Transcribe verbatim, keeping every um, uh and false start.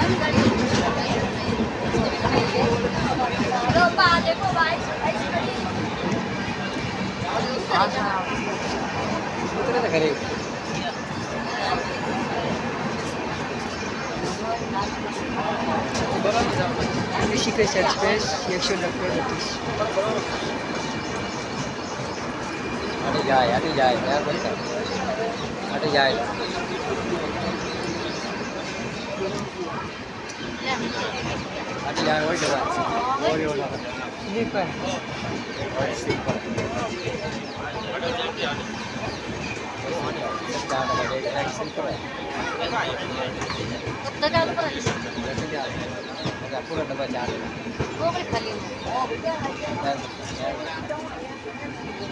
Secret space, एकशे नब्बे बत्तीस. अरे जाए अरे जाए यार बोलता अरे जाए अरे जाए वही जगह वही वाला स्लीपर और स्लीपर जाना पड़ेगा एक स्लीपर है तो जाना पड़ेगा जैसे क्या अगर पूरा डब्बा चार वो भी खाली है